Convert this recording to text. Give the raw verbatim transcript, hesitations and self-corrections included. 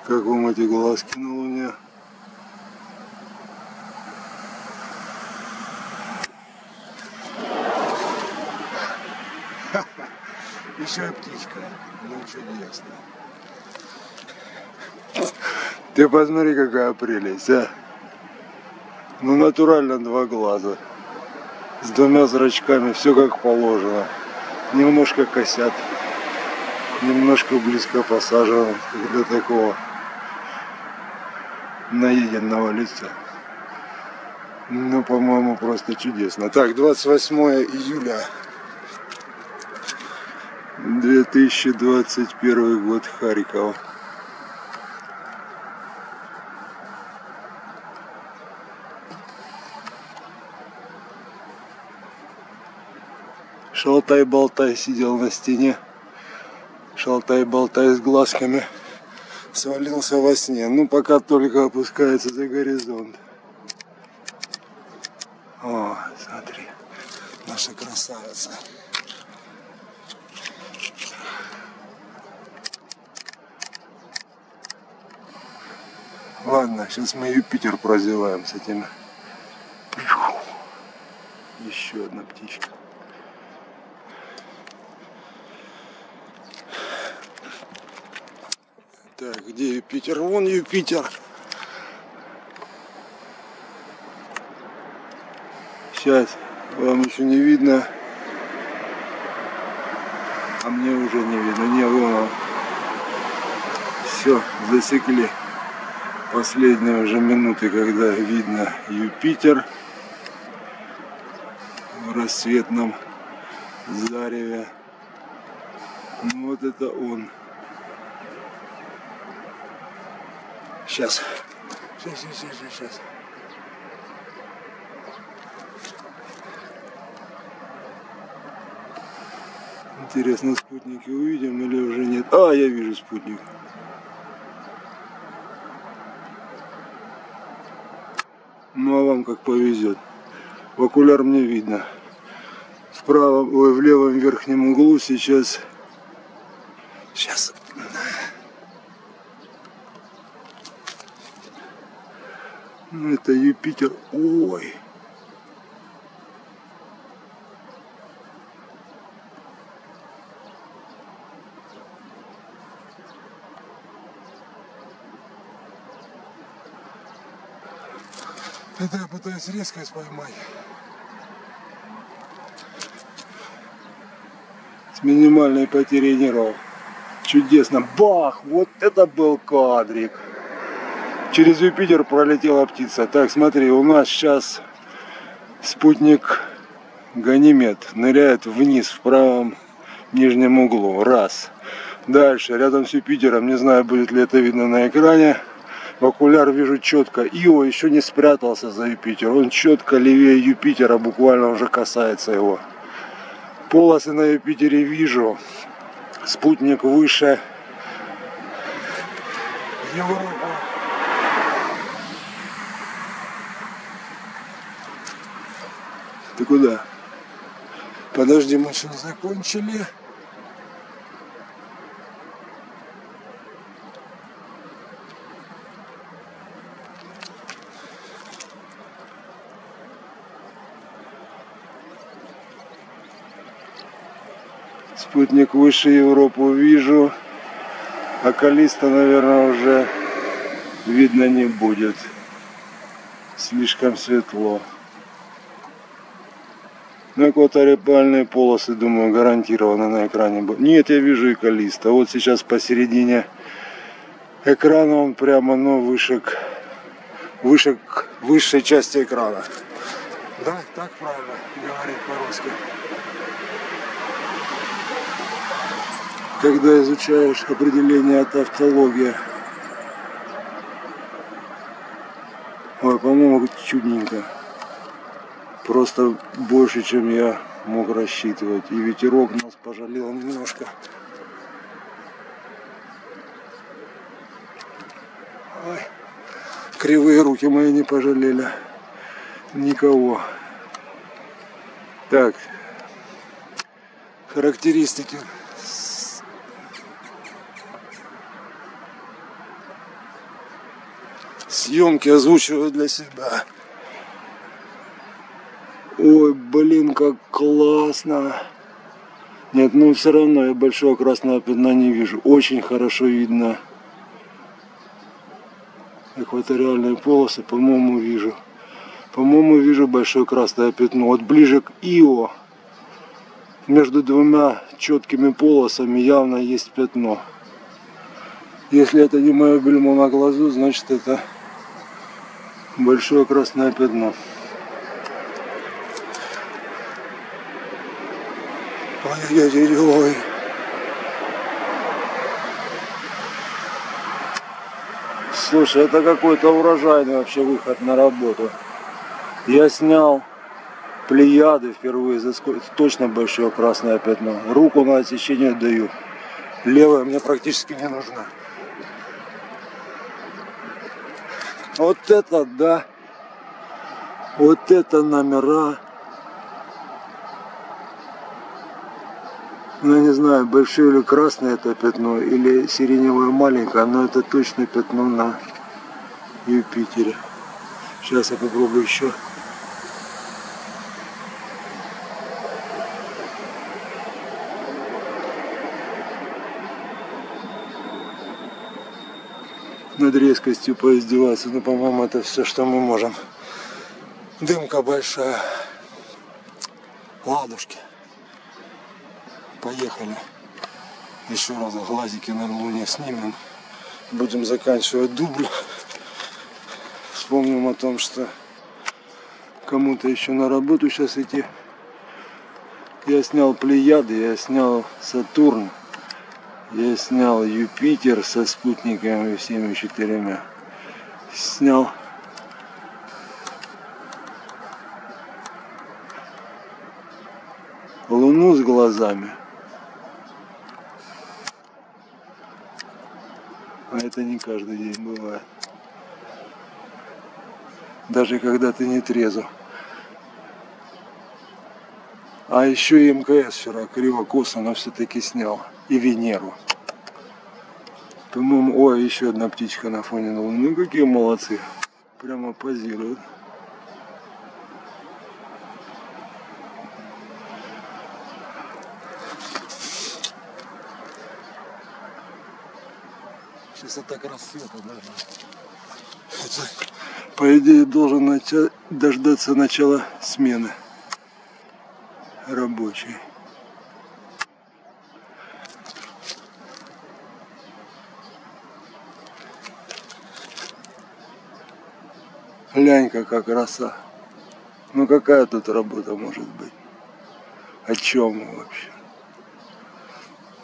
Как вам эти глазки на Луне? Еще и птичка. Ну чудесно. Ты посмотри, какая прелесть, а? Ну натурально два глаза. С двумя зрачками, все как положено. Немножко косят. Немножко близко посажен для такого наеденного лица. Ну, по-моему, просто чудесно. Так, двадцать восьмое июля две тысячи двадцать первый год, Харьков. Шалтай-болтай сидел на стене. Шалтай-болтай с глазками. Свалился во сне. Ну, пока только опускается за горизонт. О, смотри. Наша красавица. Ладно, сейчас мы Юпитер прозеваем с этими. Еще одна птичка. Так, где Юпитер? Вон Юпитер. Сейчас, вам еще не видно. А мне уже не видно. Не, вон он. Все, засекли. Последние уже минуты, когда видно Юпитер в рассветном зареве. Ну вот это он. Сейчас. Сейчас, сейчас, сейчас, сейчас. Интересно, спутники увидим или уже нет? А, я вижу спутник. Ну а вам как повезет. В окуляр мне видно. В правом, ой, в левом верхнем углу сейчас. Сейчас. Ну, это Юпитер. Ой. Это я пытаюсь резкость поймать. С минимальной потерей нервов. Чудесно. Бах! Вот это был кадрик. Через Юпитер пролетела птица. Так, смотри, у нас сейчас спутник Ганимед ныряет вниз в правом нижнем углу. Раз. Дальше, рядом с Юпитером, не знаю, будет ли это видно на экране, в окуляр вижу четко. Ио еще не спрятался за Юпитер. Он четко левее Юпитера, буквально уже касается его. Полосы на Юпитере вижу. Спутник выше Европы. Ты куда? Подожди, мы еще не закончили. Спутник выше Европу вижу. А Каллиста, наверное, уже видно не будет. Слишком светло. Ну, экваториальные полосы, думаю, гарантированно на экране будут. Нет, я вижу и Каллиста. Вот сейчас посередине экрана он прямо, но выше к, выше к высшей части экрана. Да, так правильно говорить по-русски. Когда изучаешь определение от тавтологии. Ой, по-моему, чудненько. Просто больше, чем я мог рассчитывать. И ветерок нас пожалел немножко. Ой, кривые руки мои не пожалели никого. Так, характеристики. съемки озвучиваю для себя. Ой, блин, как классно. Нет, ну все равно я большого красного пятна не вижу. Очень хорошо видно экваториальные полосы, по-моему, вижу. По-моему, вижу большое красное пятно. Вот ближе к Ио, между двумя четкими полосами явно есть пятно. Если это не мое бельмо на глазу, значит это большое красное пятно. Ой-ой-ой-ой. Слушай, это какой-то урожайный вообще выход на работу. Я снял Плеяды впервые, за сколько, точно большое красное пятно. Руку на отсечение даю. Левая мне практически не нужна. Вот это да. Вот это номера. Ну, я не знаю, большое или красное это пятно, или сиреневое маленькое, но это точно пятно на Юпитере. Сейчас я попробую еще. Над резкостью поиздеваться, но, по-моему, это все, что мы можем. Дымка большая. Ладушки. Поехали. Еще раз глазики на луне снимем. Будем заканчивать дубль. Вспомним о том, что кому-то еще на работу сейчас идти. Я снял Плеяды, я снял Сатурн. Я снял Юпитер со спутниками всеми четырьмя. Снял Луну с глазами. А это не каждый день бывает. Даже когда ты не трезв. А еще и МКС вчера криво-косо, но все-таки снял. И Венеру. По-моему, ой, еще одна птичка на фоне Луны. Ну какие молодцы. Прямо позируют. Сейчас это так рассвета даже. Это, по идее, должен начать, дождаться начала смены рабочей. Глянь, какая краса. Ну какая тут работа может быть? О чем вообще?